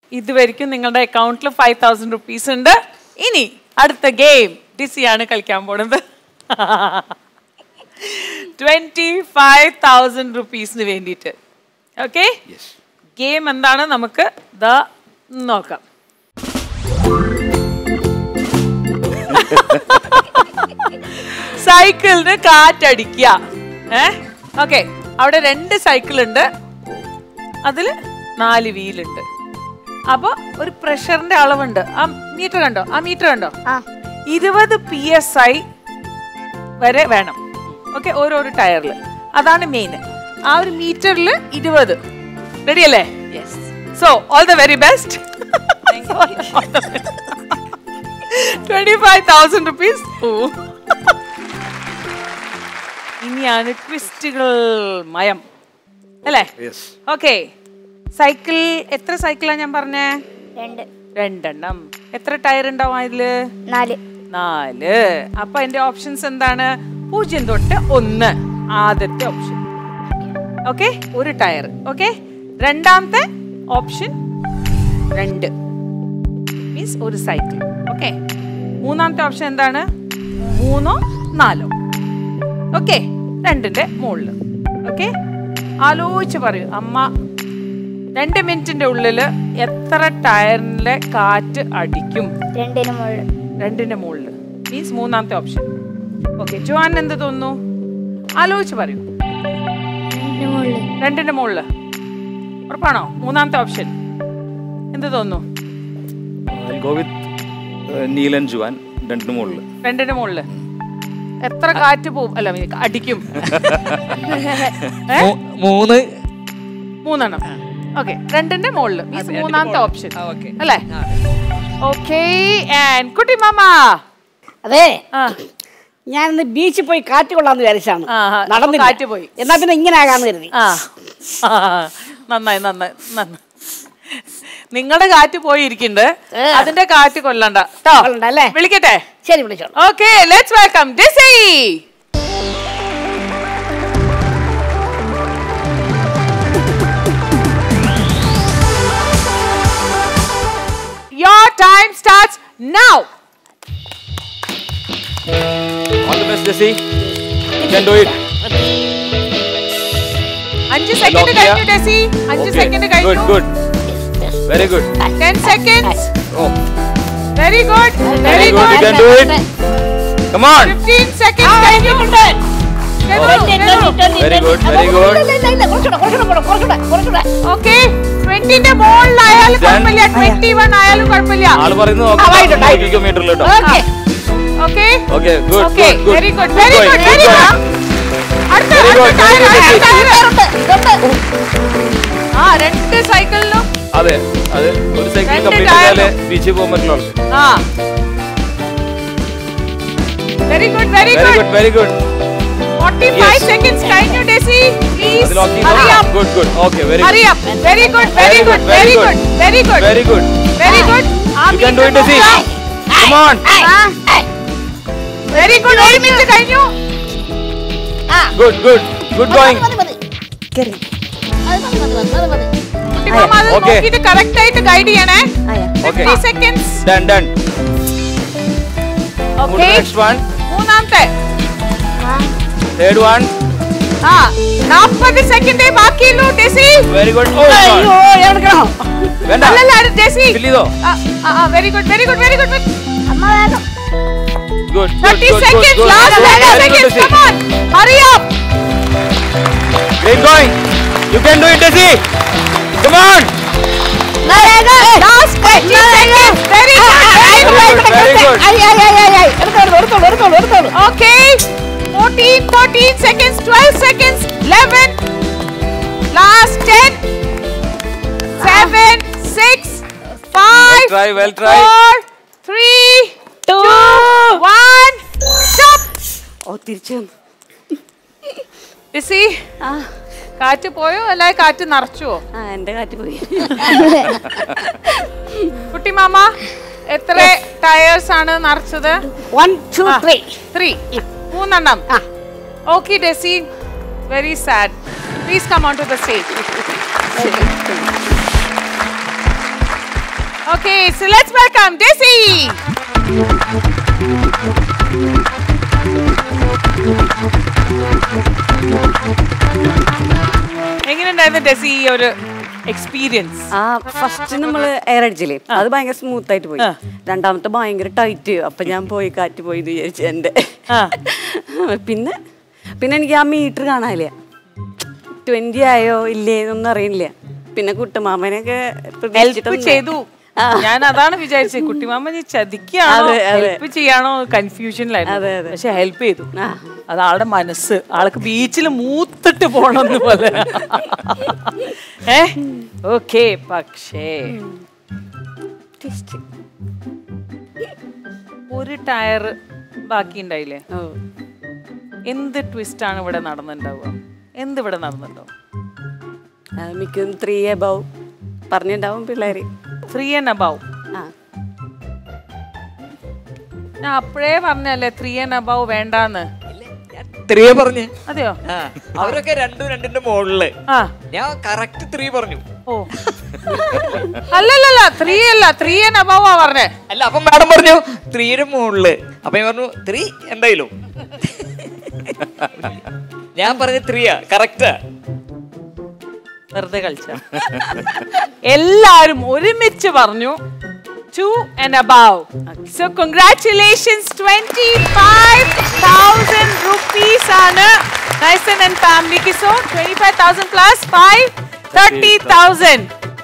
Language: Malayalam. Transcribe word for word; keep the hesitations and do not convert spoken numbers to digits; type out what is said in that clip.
ഇതുവരെയ്ക്കും നിങ്ങളുടെ അക്കൗണ്ടിൽ ഫൈവ് തൗസൻഡ് റുപ്പീസ് ഉണ്ട്. ഇനി അടുത്ത ഗെയിം ഡിസിയാണ് കളിക്കാൻ പോണത്. ട്വന്റി ഫൈവ് തൗസൻഡ് റുപ്പീസിന് വേണ്ടിയിട്ട്. ഓക്കെ, ഗെയിം എന്താണ് നമുക്ക് ദാ നോക്കാം. സൈക്കിളിന് കാറ്റടിക്കുക. ഏ ഓക്കെ, അവിടെ രണ്ട് സൈക്കിൾ ഉണ്ട്, അതിൽ നാല് വീലുണ്ട്. അപ്പൊ ഒരു പ്രഷറിന്റെ അളവുണ്ട്. ആ മീറ്റർ കണ്ടോ? ആ മീറ്റർ കണ്ടോ? ഇരുപത് പി എസ് ഐ വരെ വേണം. ഓക്കെ, ഓരോരോ ടയറിൽ. അതാണ് മെയിൻ. ആ ഒരു മീറ്ററിൽ ഇരുപത്. റെഡി അല്ലേ? So all the very best. Twenty five thousand rupees. ഇനിയാണ് ട്വിസ്റ്റുകൾ മയം അല്ലേ? ഓക്കെ, സൈക്കിൾ എത്ര സൈക്കിളാ ഞാൻ പറഞ്ഞേ? രണ്ട്. രണ്ടെണ്ണം. എത്ര ടയർ ഉണ്ടാവും അതില്? നാല്. നാല്. അപ്പൊ എന്റെ ഓപ്ഷൻസ് എന്താണ്? പൂജ്യം തൊട്ട് ഒന്ന് ആദ്യത്തെ ഓപ്ഷൻ. ഓക്കെ, ഒരു ടയർ. ഓക്കെ, രണ്ടാമത്തെ ഓപ്ഷൻ രണ്ട്, മീൻസ് ഒരു സൈക്കിൾ. ഓക്കെ, മൂന്നാമത്തെ ഓപ്ഷൻ എന്താണ്? മൂന്നോ നാലോ. ഓക്കെ, രണ്ടിന്റെ മുകളിൽ. ഓക്കെ, ആലോചിച്ച് പറയൂ അമ്മ. രണ്ട് മിനിറ്റിന്റെ ഉള്ളിൽ എത്ര ടയറിലെ കാറ്റ് അടിക്കും? രണ്ടിന് മുകളിൽ. രണ്ടിന്റെ മുകളിൽ മീൻസ് മൂന്നാമത്തെ ഓപ്ഷൻ. ഓക്കെ, ജോൻ എന്ത് തോന്നുന്നു? ആലോചിച്ച് പറയൂ. രണ്ടിന്റെ മുകളിൽ ഉറപ്പാണോ? മൂന്നാമത്തെ ഓപ്ഷൻ എന്ത് തോന്നുന്നു? രണ്ടിന്റെ മുകളിൽ എത്ര കാറ്റ് പോവും? അല്ല, അടിക്കും. മൂന്ന് മൂന്നെണ്ണം. ഓക്കെ, രണ്ടിന്റെ മുകളിൽ മീൻസ് മൂന്നാമത്തെ ഓപ്ഷൻ അല്ലേ? ഓക്കെ, ആൻഡ് കുട്ടി മാമ. അതെ, ഞാൻ ഇന്ന് ബീച്ചിൽ പോയി കാറ്റ് കൊള്ളാന്ന് വിചാരിച്ചാണ്. നടന്നില്ല. കാറ്റ് പോയി. എന്നാ പിന്നെ ഇങ്ങനെ ആകാന്ന് കരുതി. ആ, നന്നായി നന്നായി നന്നായി. നിങ്ങളുടെ കാറ്റ് പോയിരിക്കുന്നുണ്ട്, അതിന്റെ കാറ്റ് കൊല്ലണ്ട അല്ലേ? വിളിക്കട്ടെ? ശരി, വിളിച്ചോളൂ. Okay, let's welcome Desi. Your time starts now. All the best, Desi. You can do it. അഞ്ച് സെക്കൻഡ് കഴിഞ്ഞു ഡെസി. അഞ്ച് സെക്കൻഡ് കഴിഞ്ഞു. Good, good. Very good. ten seconds. Oh. Very good. Very good. You can do it. Come on. fifteen seconds കഴിഞ്ഞു. Very good, very good. Okay, twenty ന്റെ മുകളിലായാലും കുഴപ്പമില്ല, twenty-one ആയാലും കുഴപ്പമില്ല. ആള് പറയുന്നത് നോക്കാം മീറ്ററിലോട്ടോ. Okay. Okay. Okay, good, okay. good, Very good, very good, very good. അടുത്ത അടുത്ത ആ രണ്ട് സൈക്കിളിലും. അതെ, അതെ. ഒരു സൈക്കിൾ കംപ്ലീറ്റ് ചെയ്താലേ ബീച്ചിൽ പോകാൻ പറ്റുള്ളൂ. ആ. Very good, very good. Very good, very good. forty-five seconds കഴിഞ്ഞു Desi. Please hurry up. Good, good. Okay, very good. Hurry up. Very good, very good, very good, very good. Very good. Very good. You can do it, Desi. Come on. Very good. ഒരു മിനിറ്റ് കഴിഞ്ഞു. Good, good. Good going. Okay. ഇത് കറക്റ്റ് ആയിട്ട് ഗൈഡ് ചെയ്യണേ. fifty seconds. Done, done. Okay. Next one. മൂന്നാമത്തെ. Third one. ആ forty സെക്കൻഡേ ബാക്കിയുള്ളൂ ഡെസി. Very good. Oh, അയ്യോ, എവിടെക്കണോ? വേണ്ട. അല്ലല്ല ഡെസി. ഫിൽ ചെയ്തോ? ആ ആ very good, very good, very good. അമ്മ വേഗം. Good. thirty seconds. Last thirty seconds. Come on. Hurry up. Keep going. You can do it, Desi. Come on. Last thirty seconds. Very good. Very good. Very good. Ay, ay, ay, ay, ay. എടുത്തോളൂ, എടുത്തോളൂ, എടുത്തോളൂ, എടുത്തോളൂ. Okay. fourteen, thirteen seconds, twelve seconds, eleven. Last ten. seven, six, five, Well try, well try. four, three, two, one. Stop. ഓ, തിരിച്ചു. ഡിസി, കാറ്റ് പോയോ അല്ല കാറ്റ് നിറച്ചുവോ? ആ, എന്റെ കാറ്റ് പോയി. കുട്ടി മാമ, എത്ര ടയേഴ്സ് ആണ് നിറച്ചത്? One, two, three. Three. മൂന്നെണ്ണം. Okay, Desi. Very sad. Please come onto the stage. Okay, so let's welcome Desi. എങ്ങനെയുണ്ടായിരുന്നു ഡെസി ഈ ഒരു എക്സ്പീരിയൻസ്? ആ ഫസ്റ്റ് നമ്മള് എയർ അടിച്ചില്ലേ, അത് ഭയങ്കര സ്മൂത്ത് ആയിട്ട് പോയി. രണ്ടാമത്തെ ഭയങ്കര ടൈറ്റ്. അപ്പൊ ഞാൻ പോയി കാറ്റ് പോയി എന്ന് വിചാരിച്ചു എന്റെ. പിന്നെ പിന്നെ എനിക്ക് ആ മീറ്റർ കാണാനില്ല, ട്വന്റി ആയോ ഇല്ലേ എന്നൊന്നും അറിയില്ല. പിന്നെ കുട്ടുമാമനൊക്കെ ഹെൽപ്പ് ചെയ്തു. ഞാൻ അതാണ് വിചാരിച്ചത്, കുട്ടിമാമ നീ ചതിക്കാണോ ഹെൽപ്പ് ചെയ്യാണോ കൺഫ്യൂഷനിലായിരുന്നു. പക്ഷെ ഹെൽപ്പ് ചെയ്തു. അത് ആളുടെ മനസ്സ്, ആൾക്ക് ബീച്ചിൽ മൂത്തിട്ട് പോണെന്ന് പോലെ. ഏ ഓക്കെ, പക്ഷേ ഒരു ടയർ ബാക്കി ഉണ്ടായില്ലേ? എന്ത് ട്വിസ്റ്റ് ആണ് ഇവിടെ നടന്നിട്ടുണ്ടാവുക? എന്ത് ഇവിടെ നടന്നിട്ടുണ്ടാവും? മിക്കും ത്രീ എബവ് പറഞ്ഞിട്ടുണ്ടാവും പിള്ളേര്. Three and above. ഞാൻ അപ്പഴേ പറഞ്ഞല്ലേ ത്രീ ആൻഡ് അബവ് വേണ്ടാന്ന്. ത്രീയെ പറഞ്ഞു. അതെയോ? അവരൊക്കെ രണ്ടും രണ്ടിന്റെ മുകളില്, ഞാൻ കറക്റ്റ് ത്രീ പറഞ്ഞു. ഓ അല്ലല്ല, ത്രീ അല്ല, ത്രീ ആൻഡ് അബവ് ആ പറഞ്ഞേ. അല്ല, അപ്പൊ മാഡം പറഞ്ഞു ത്രീയുടെ മുകളില്. അപ്പൊ ഞാൻ പറഞ്ഞു ത്രീ എന്തായാലും. ഞാൻ പറഞ്ഞു ത്രീയാ കറക്റ്റാ. വെറുതെ കളിച്ച. എല്ലാരും ഒരുമിച്ച് പറഞ്ഞു two and above. So congratulations, twenty-five thousand rupees ആണ് Tyson and family ki. So twenty-five thousand plus five, thirty thousand.